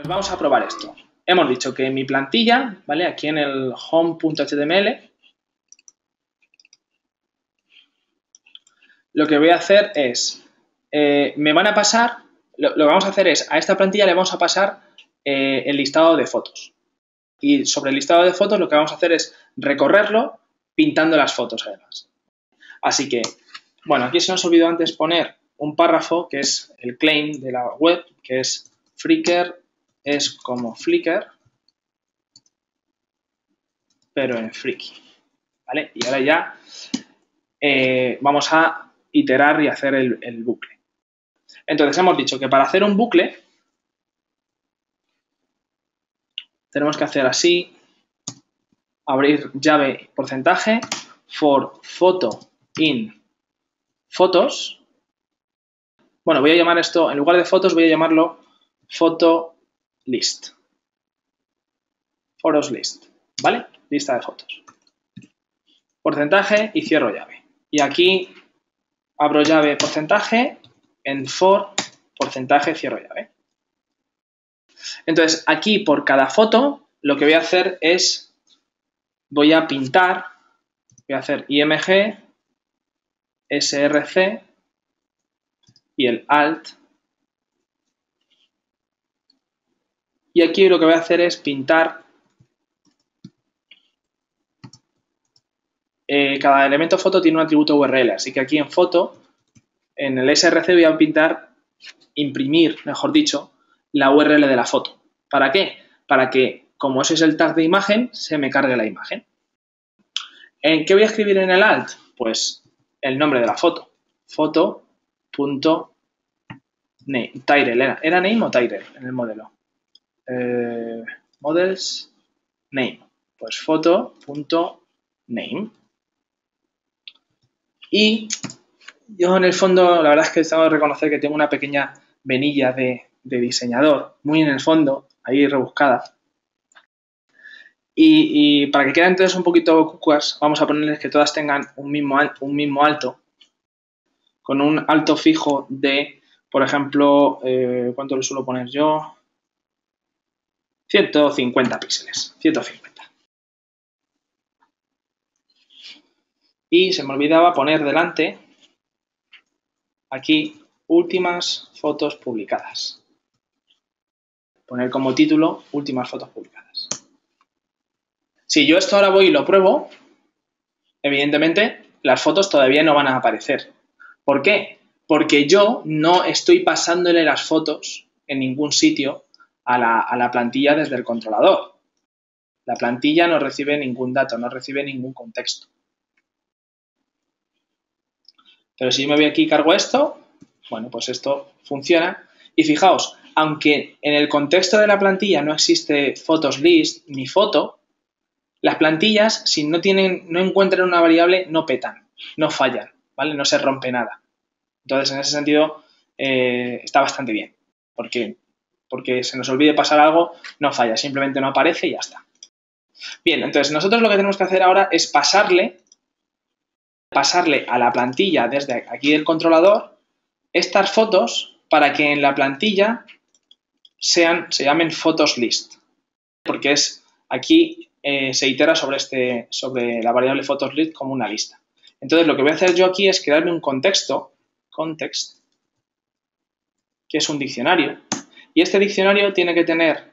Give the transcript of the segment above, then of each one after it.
Pues vamos a probar esto. Hemos dicho que en mi plantilla, ¿vale? Aquí en el home.html, lo que voy a hacer es, me van a pasar, lo que vamos a hacer es, a esta plantilla le vamos a pasar el listado de fotos. Y sobre el listado de fotos lo que vamos a hacer es recorrerlo pintando las fotos además. Así que, bueno, aquí se nos olvidó antes poner un párrafo que es el claim de la web, que es Flickr es como Flickr, pero en Freaky, ¿vale? Y ahora ya vamos a iterar y hacer el bucle. Entonces hemos dicho que para hacer un bucle tenemos que hacer así, abrir llave porcentaje for photo in fotos. Bueno, voy a llamar esto, en lugar de fotos voy a llamarlo photo list. Photos list, ¿vale? Lista de fotos. Porcentaje y cierro llave. Y aquí abro llave porcentaje en for porcentaje cierro llave. Entonces, aquí por cada foto lo que voy a hacer es, voy a pintar, voy a hacer img, src y el alt. Y aquí lo que voy a hacer es pintar cada elemento foto tiene un atributo URL, así que aquí en foto, en el src voy a pintar, imprimir, mejor dicho, la URL de la foto. ¿Para qué? Para que, como ese es el tag de imagen, se me cargue la imagen. ¿En qué voy a escribir en el alt? Pues el nombre de la foto. Foto.title. ¿Era name o title en el modelo? Models name. Pues foto.name. Y yo en el fondo, la verdad es que tengo que reconocer que tengo una pequeña venilla de diseñador, muy en el fondo, ahí rebuscada. Y para que queden entonces un poquito cucas, vamos a ponerles que todas tengan un mismo alto, con un alto fijo de, por ejemplo, ¿cuánto le suelo poner yo? 150 píxeles, 150. Y se me olvidaba poner delante, aquí, últimas fotos publicadas. Poner como título, últimas fotos publicadas. Si yo esto ahora voy y lo pruebo, evidentemente las fotos todavía no van a aparecer. ¿Por qué? Porque yo no estoy pasándole las fotos en ningún sitio a la plantilla desde el controlador. La plantilla no recibe ningún dato, no recibe ningún contexto. Pero si me voy aquí y cargo esto, bueno, pues esto funciona. Y fijaos, aunque en el contexto de la plantilla no existe photos list ni foto, las plantillas, si no encuentran una variable, no petan, no fallan, ¿vale? No se rompe nada. Entonces, en ese sentido, está bastante bien, porque se nos olvide pasar algo, no falla, simplemente no aparece y ya está. Bien, entonces nosotros lo que tenemos que hacer ahora es pasarle a la plantilla desde aquí del controlador estas fotos para que en la plantilla se llamen photos list, porque aquí se itera sobre la variable photos list como una lista. Entonces, lo que voy a hacer yo aquí es crearme un context, que es un diccionario, y este diccionario tiene que tener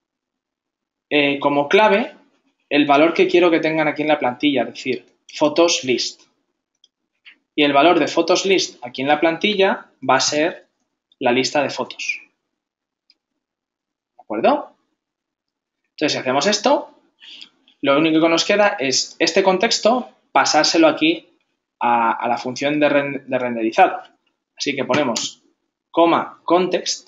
como clave el valor que quiero que tengan aquí en la plantilla, es decir, photos list. Y el valor de photos list aquí en la plantilla va a ser la lista de fotos. ¿De acuerdo? Entonces, si hacemos esto, lo único que nos queda es este contexto pasárselo aquí a la función de renderizado. Así que ponemos coma context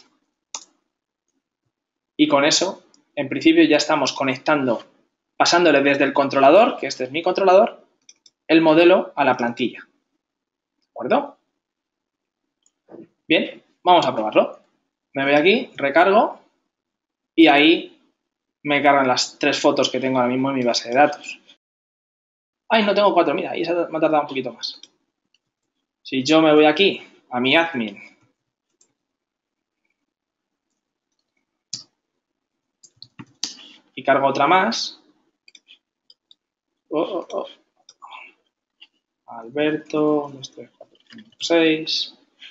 y con eso, en principio, ya estamos conectando, pasándole desde el controlador, que este es mi controlador, el modelo a la plantilla. ¿De acuerdo? Bien, vamos a probarlo. Me voy aquí, recargo y ahí me cargan las 3 fotos que tengo ahora mismo en mi base de datos. ¡Ay, no tengo 4! Mira, ahí me ha tardado un poquito más. Si yo me voy aquí a mi admin cargo otra más. Alberto, 1, 2, 3, 4, 5, 6.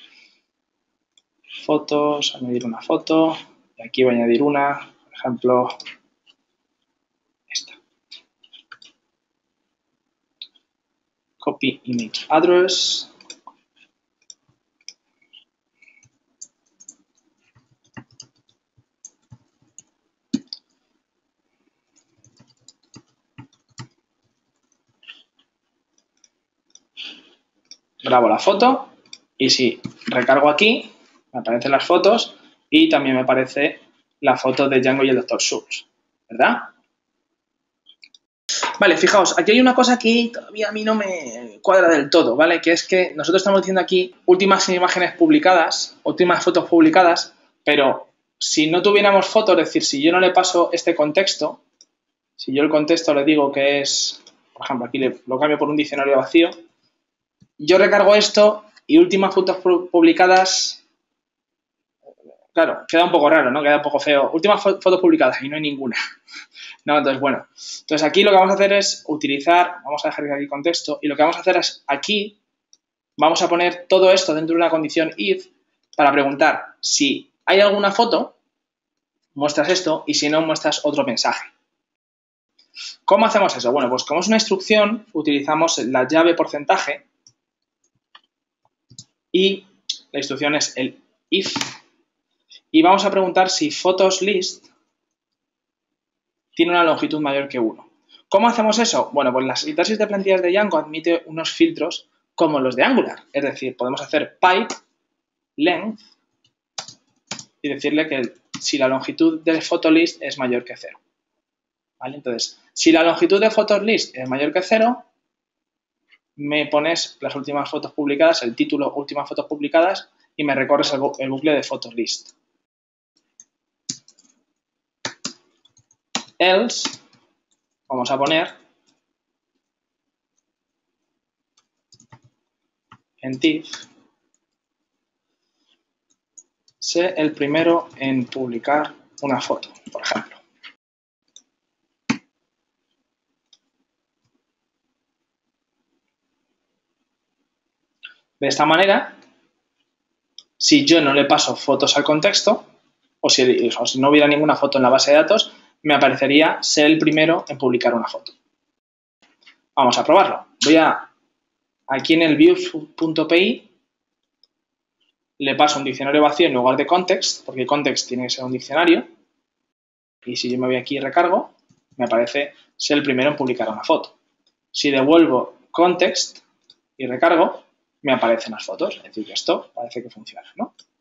Fotos, añadir una foto. Y aquí voy a añadir una, por ejemplo, esta. Copy image address. Grabo la foto y si recargo aquí, me aparecen las fotos y también me aparece la foto de Django y el Dr. Seuss, ¿verdad? Vale, fijaos, aquí hay una cosa que todavía a mí no me cuadra del todo, ¿vale? Que es que nosotros estamos diciendo aquí últimas imágenes publicadas, últimas fotos publicadas, pero si no tuviéramos fotos, es decir, si yo no le paso este contexto, si yo el contexto le digo que es, por ejemplo, aquí lo cambio por un diccionario vacío, yo recargo esto y últimas fotos publicadas, claro, queda un poco raro, ¿no? Queda un poco feo. Últimas fotos publicadas y no hay ninguna. No, entonces, bueno. Entonces, aquí lo que vamos a hacer es utilizar, vamos a dejar aquí contexto, y lo que vamos a hacer es aquí, vamos a poner todo esto dentro de una condición if para preguntar si hay alguna foto, muestras esto, y si no, muestras otro mensaje. ¿Cómo hacemos eso? Bueno, pues como es una instrucción, utilizamos la llave porcentaje y la instrucción es el if y vamos a preguntar si photos list tiene una longitud mayor que 1. ¿Cómo hacemos eso? Bueno, pues la sintaxis de plantillas de Django admite unos filtros como los de Angular. Es decir, podemos hacer pipe length y decirle que si la longitud de photolist es mayor que 0. ¿Vale? Entonces, si la longitud de photolist es mayor que 0, me pones las últimas fotos publicadas, el título últimas fotos publicadas y me recorres el bucle de photolist. Else, vamos a poner en if, sé el primero en publicar una foto, por ejemplo. De esta manera, si yo no le paso fotos al contexto, o si no hubiera ninguna foto en la base de datos, me aparecería ser el primero en publicar una foto. Vamos a probarlo. Voy aquí en el views.py, le paso un diccionario vacío en lugar de context, porque context tiene que ser un diccionario. Y si yo me voy aquí y recargo, me aparece ser el primero en publicar una foto. Si devuelvo context y recargo, me aparecen las fotos. Es decir, que esto parece que funciona, ¿no?